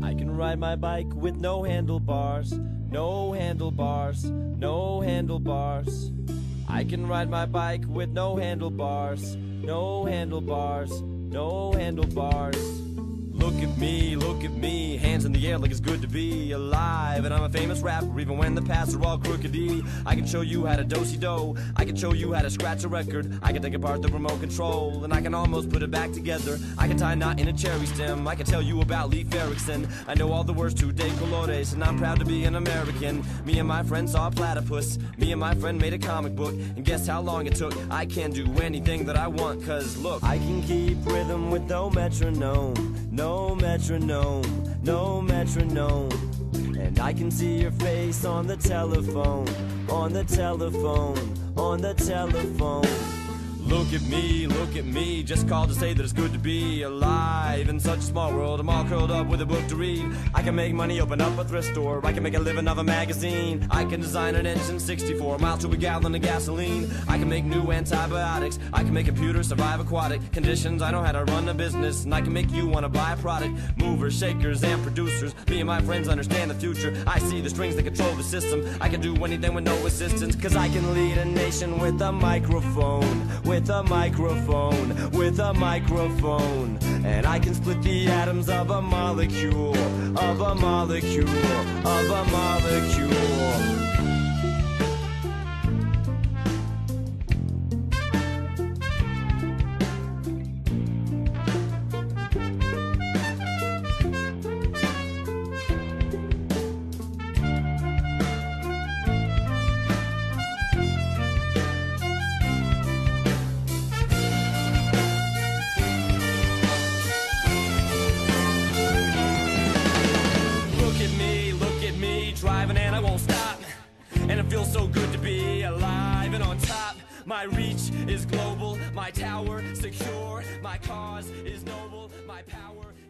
I can ride my bike with no handlebars, no handlebars, no handlebars. I can ride my bike with no handlebars, no handlebars, no handlebars. Look at me, hands in the air like it's good to be alive. And I'm a famous rapper even when the paths are all crookedy. I can show you how to do-si-do, I can show you how to scratch a record. I can take apart the remote control and I can almost put it back together. I can tie a knot in a cherry stem, I can tell you about Leif Erikson. I know all the words to De Colores and I'm proud to be an American. Me and my friend saw a platypus, me and my friend made a comic book. And guess how long it took? I can do anything that I want, cause look, I can keep rhythm with no metronome, no metronome, no metronome. And I can see your face on the telephone, on the telephone, on the telephone. Look at me, just called to say that it's good to be alive. In such a small world, I'm all curled up with a book to read. I can make money, open up a thrift store, I can make a living off a magazine. I can design an engine 64 miles to a gallon of gasoline. I can make new antibiotics, I can make computers survive aquatic conditions. I know how to run a business, and I can make you want to buy a product. Movers, shakers, and producers, me and my friends understand the future. I see the strings that control the system, I can do anything with no assistance. Cause I can lead a nation with a microphone, with a microphone, with a microphone. And I can split the atoms of a molecule, of a molecule, of a molecule. Driving and I won't stop, and it feels so good to be alive and on top. My reach is global, my tower secure, my cause is noble, my power